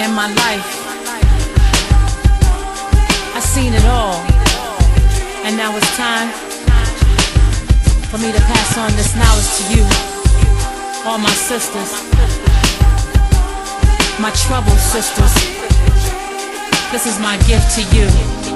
in my life. I've seen it all, and now it's time for me to pass on this knowledge to you, all my sisters, my troubled sisters. This is my gift to you.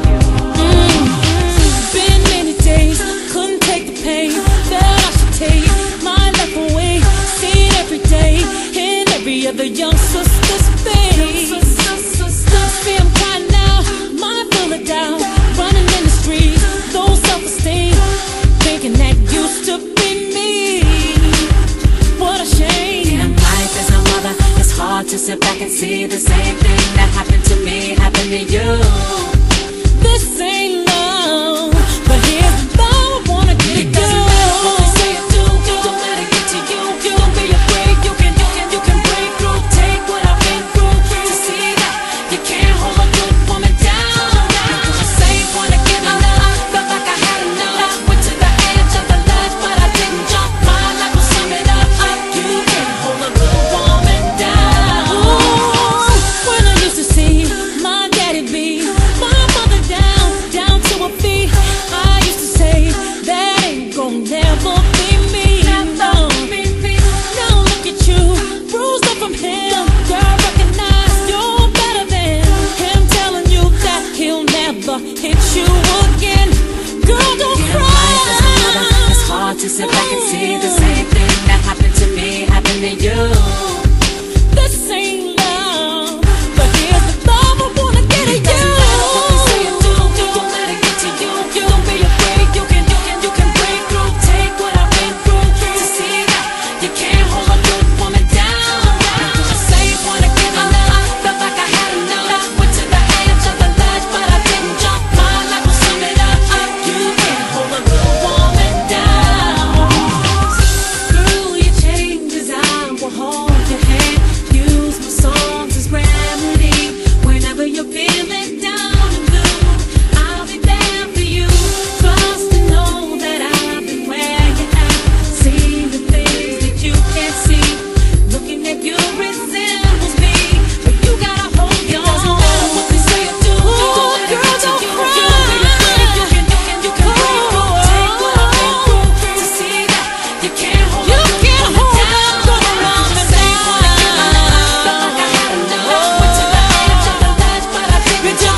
Been many days, couldn't take the pain that I should take my life away. Seen every day in every other young sister's face. See, I'm crying now, my full of doubt, running in the streets, low self-esteem, thinking that used to be me. What a shame. Damn, life as a mother, it's hard to sit back and see the same thing that happened to me happen to you. This ain't love, but here's the love, I wanna get it done. Doesn't matter what they say or do, don't let it get to you. Don't be afraid, you can break through. Take what I've been through to see that you can't hold a good woman down. Cause the same point of giving up, felt like I had enough. Went to the edge of the ledge, but I didn't jump. My life will sum it up. You can't hold a good woman down. Ooh, when I used to see my daddy be my mother down to her feet, I used to say that ain't gon' never be me. No, now look at you, bruised up from him. Girl, recognize you're better than him, telling you that he'll never hit you again. Girl, don't cry. Life as a mother, it's hard to sit back and see the same thing that happened to me happen to you. This ain't love, but here's the love, I wanna get it. Doesn't matter what they say or do, don't let it get to you. Don't be afraid, you can break through. Take what I've been through to see that you can't hold a good woman down. Cause the same point of giving up, felt like I had enough. Went to the edge of the ledge, but I didn't jump. My life will sum it up. You can't hold a good woman down. Through your changes, I will hold your hand. Use my songs as remedy. Whenever you're feeling down and blue, I'll be there for you. Trust and know that I've been where you're at. Seeing the things that you can't see. Looking at you resembles me, but you gotta hold your own. Doesn't matter what they say or do, don't let it get to you. Don't be afraid, you can break through. Take what I've been through to see that you can't hold a good woman down. The same point of giving up, felt like I had enough. Went to the edge of the ledge, but I didn't jump.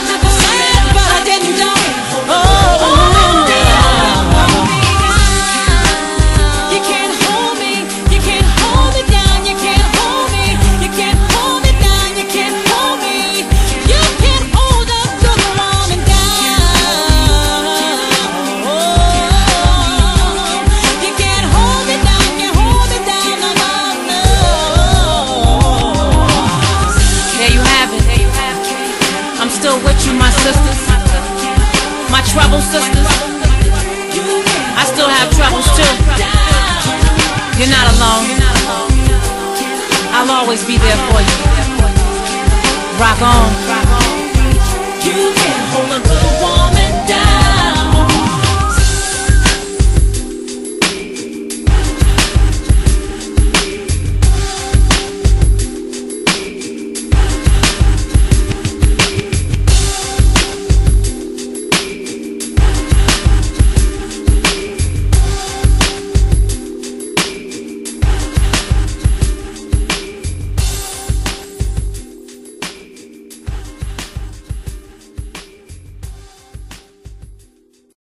You can't hold me, you can't hold me down. You can't hold me, you can't hold me down. You can't hold me, you can't hold a good woman down. You can't hold me down, you hold me down. No. There you have it. I'm still with you, my sisters, my troubled sisters. I still have troubles too. You're not alone. I'll always be there for you. Rock on. You can't hold a good